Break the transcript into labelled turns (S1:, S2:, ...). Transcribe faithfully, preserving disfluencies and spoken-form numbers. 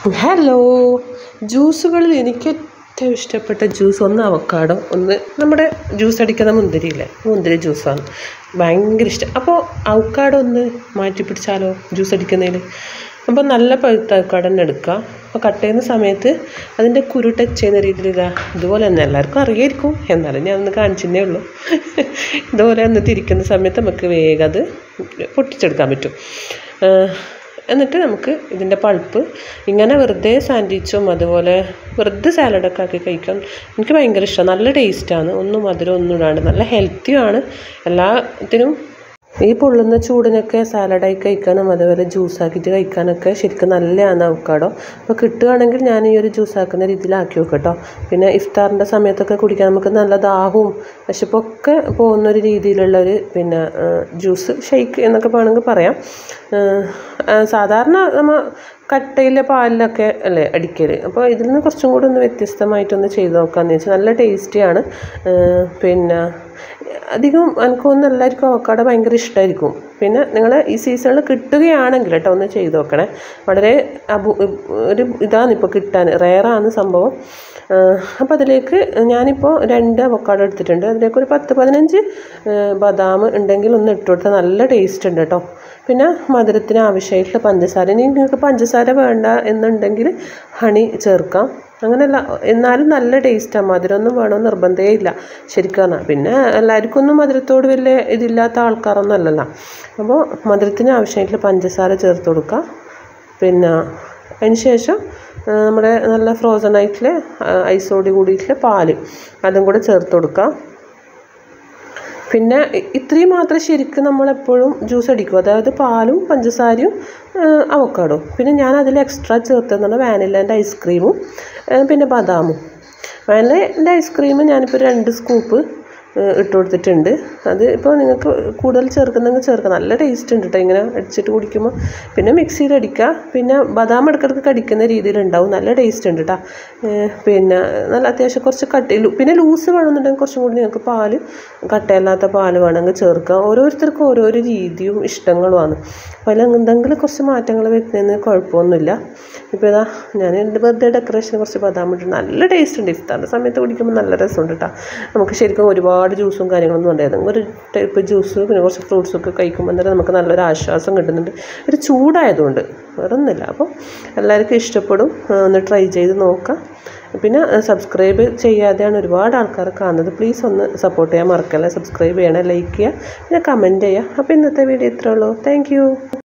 S1: Hello, ജ്യൂസുകളിൽ എനിക്ക് ഏറ്റവും ഇഷ്ടപ്പെട്ട ജ്യൂസ് ഒന്ന് അവക്കാഡോ, ഒന്ന് നമ്മുടെ ജ്യൂസ് അടിക്കുന്ന മുന്തിരിയില്ലേ, മുന്തിരി ജ്യൂസാണ് ഭയങ്കര ഇഷ്ടം. അപ്പോൾ അവക്കാഡോ ഒന്ന് മാറ്റി പിടിച്ചാലോ ജ്യൂസ് അടിക്കുന്നതിൽ. അപ്പോൾ നല്ല പഴുത്ത അവക്കാഡോ തന്നെ എടുക്കുക. അപ്പോൾ കട്ട് ചെയ്യുന്ന സമയത്ത് അതിൻ്റെ കുരു ടച്ച് ചെയ്യുന്ന രീതിയിൽ ഇതുപോലെ തന്നെ എല്ലാവർക്കും അറിയായിരിക്കും, എന്നാലും ഞാൻ ഒന്ന് കാണിച്ചതേ ഉള്ളൂ. ഇതുപോലെ ഒന്ന് തിരിക്കുന്ന സമയത്ത് നമുക്ക് വേഗം അത് പൊട്ടിച്ചെടുക്കാൻ പറ്റും. എന്നിട്ട് നമുക്ക് ഇതിൻ്റെ പൾപ്പ് ഇങ്ങനെ വെറുതെ സാൻഡ്വിച്ചും അതുപോലെ വെറുതെ സാലഡൊക്കെ ആക്കി കഴിക്കാൻ എനിക്ക് ഭയങ്കര ഇഷ്ടമാണ്. നല്ല ടേസ്റ്റാണ്, ഒന്നും മധുരം ഒന്നും ഇടാണ്ട് നല്ല ഹെൽത്തിയുമാണ്. എല്ലാത്തിനും ഈ പൊള്ളുന്ന ചൂടിനൊക്കെ സാലഡായി കഴിക്കാനും അതുപോലെ ജ്യൂസാക്കിയിട്ട് കഴിക്കാനൊക്കെ ശരിക്കും നല്ലതാണ് അവക്കാഡോ. അപ്പോൾ കിട്ടുകയാണെങ്കിൽ ഞാൻ ഈ ഒരു ജ്യൂസാക്കുന്ന രീതിയിലാക്കി വെക്കും കേട്ടോ. പിന്നെ ഇഫ്താറിൻ്റെ സമയത്തൊക്കെ കുടിക്കാൻ നമുക്ക് നല്ല ദാഹവും വിശപ്പൊക്കെ പോകുന്നൊരു രീതിയിലുള്ളൊരു പിന്നെ ജ്യൂസ് ഷെയ്ക്ക് എന്നൊക്കെ വേണമെങ്കിൽ പറയാം. സാധാരണ നമ്മൾ കട്ടയിലെ പാലിലൊക്കെ അല്ലേ അടിക്കൽ, അപ്പോൾ ഇതിൽ നിന്ന് കുറച്ചും കൂടി ഒന്ന് വ്യത്യസ്തമായിട്ടൊന്ന് ചെയ്ത് നോക്കാമെന്ന് വെച്ചാൽ നല്ല ടേസ്റ്റിയാണ്. പിന്നെ അധികം എനിക്കൊന്നും എല്ലാവർക്കും അവക്കാഡോ ഭയങ്കര ഇഷ്ടമായിരിക്കും. പിന്നെ നിങ്ങൾ ഈ സീസണിൽ കിട്ടുകയാണെങ്കിൽ കേട്ടോ ഒന്ന് ചെയ്ത് നോക്കണേ. വളരെ അപൂ ഒരു ഇതാണ് ഇപ്പോൾ കിട്ടാൻ, റെയറാണ് സംഭവം. അപ്പോൾ അതിലേക്ക് ഞാനിപ്പോൾ രണ്ട് അവക്കാഡോ എടുത്തിട്ടുണ്ട്. അതിലേക്ക് ഒരു പത്ത് പതിനഞ്ച് ബദാം ഉണ്ടെങ്കിൽ ഒന്ന് ഇട്ട് കൊടുത്താൽ നല്ല ടേസ്റ്റ് ഉണ്ട് കേട്ടോ. പിന്നെ മധുരത്തിന് ആവശ്യമായിട്ടുള്ള പഞ്ചസാര, ഇനി നിങ്ങൾക്ക് പഞ്ചസാര വേണ്ട എന്നുണ്ടെങ്കിൽ ഹണി ചേർക്കാം. അങ്ങനെയല്ല, എന്നാലും നല്ല ടേസ്റ്റാണ്. മധുരമൊന്നും വേണമെന്ന് നിർബന്ധമേ ഇല്ല ശരിക്കും പറഞ്ഞാൽ. പിന്നെ എല്ലാവർക്കും ഒന്നും മധുരത്തോട് വലിയ ഇതില്ലാത്ത ആൾക്കാരൊന്നും അല്ലല്ലോ. അപ്പോൾ മധുരത്തിന് ആവശ്യമായിട്ടുള്ള പഞ്ചസാര ചേർത്ത് കൊടുക്കുക. പിന്നെ അതിന് ശേഷം നമ്മുടെ നല്ല ഫ്രോസൺ ആയിട്ടുള്ള ഐസോട് കൂടിയിട്ടുള്ള പാല് അതും കൂടെ ചേർത്ത് കൊടുക്കുക. പിന്നെ ഇത്രയും മാത്രം ശരിക്കും നമ്മളെപ്പോഴും ജ്യൂസ് അടിക്കും, അതായത് പാലും പഞ്ചസാരയും അവക്കാഡോ. പിന്നെ ഞാൻ അതിൽ എക്സ്ട്രാ ചേർത്തതെന്ന് പറഞ്ഞാൽ വാനിലേൻ്റെ ഐസ്ക്രീമും പിന്നെ ബദാമും. വാനിലേൻ്റെ ഐസ്ക്രീം ഞാനിപ്പോൾ രണ്ട് സ്കൂപ്പ് ഇട്ട് കൊടുത്തിട്ടുണ്ട്. അത് ഇപ്പോൾ നിങ്ങൾക്ക് കൂടുതൽ ചേർക്കുന്നെങ്കിൽ ചേർക്കാം, നല്ല ടേസ്റ്റ് ഉണ്ട് കേട്ടോ ഇങ്ങനെ അടിച്ചിട്ട് കുടിക്കുമ്പോൾ. പിന്നെ മിക്സിയിൽ അടിക്കുക. പിന്നെ ബദാം ഇടയ്ക്കിടയ്ക്ക് കടിക്കുന്ന രീതിയിലുണ്ടാവും, നല്ല ടേസ്റ്റ് ഉണ്ട് കേട്ടോ. പിന്നെ നല്ല അത്യാവശ്യം കുറച്ച് കട്ടി, പിന്നെ ലൂസ് വേണമെന്നുണ്ടെങ്കിൽ കുറച്ചും കൂടി നിങ്ങൾക്ക് പാല് കട്ടയല്ലാത്ത പാല് വേണമെങ്കിൽ ചേർക്കാം. ഓരോരുത്തർക്കും ഓരോരോ രീതിയും ഇഷ്ടങ്ങളുമാണ്. അപ്പോൾ അതിൽ എന്തെങ്കിലും കുറച്ച് മാറ്റങ്ങൾ വരുന്നതിന് കുഴപ്പമൊന്നുമില്ല. ഇപ്പോൾ ഇതാ ഞാൻ എൻ്റെ ബർത്ത്ഡേ ഡെക്കറേഷന് കുറച്ച് ബദാം ഇട്ടിട്ട് നല്ല ടേസ്റ്റ് ഉണ്ട്. ഇഫ്താറിൻ്റെ സമയത്ത് കുടിക്കുമ്പോൾ നല്ല രസമുണ്ട് കേട്ടോ. നമുക്ക് ശരിക്കും ഒരുപാട് ജ്യൂസും കാര്യങ്ങളൊന്നും ഉണ്ട്, ഏതെങ്കിലും ഒരു ടൈപ്പ് ജ്യൂസ് പിന്നെ കുറച്ച് ഫ്രൂട്ട്സൊക്കെ കഴിക്കുമ്പോൾ തന്നെ നമുക്ക് നല്ലൊരു ആശ്വാസം കിട്ടുന്നുണ്ട്. ഒരു ചൂടായതുകൊണ്ട് വേറെ ഒന്നുമില്ല. അപ്പോൾ എല്ലാവർക്കും ഇഷ്ടപ്പെടും, ഒന്ന് ട്രൈ ചെയ്ത് നോക്കാം. പിന്നെ സബ്സ്ക്രൈബ് ചെയ്യാതെയാണ് ഒരുപാട് ആൾക്കാർ കാണുന്നത്. പ്ലീസ് ഒന്ന് സപ്പോർട്ട് ചെയ്യാൻ മറക്കല്ലേ. സബ്സ്ക്രൈബ് ചെയ്യണേ, ലൈക്ക് ചെയ്യുക, പിന്നെ കമൻറ്റ് ചെയ്യുക. അപ്പോൾ ഇന്നത്തെ വീഡിയോ ഇത്രേ ഉള്ളൂ. താങ്ക്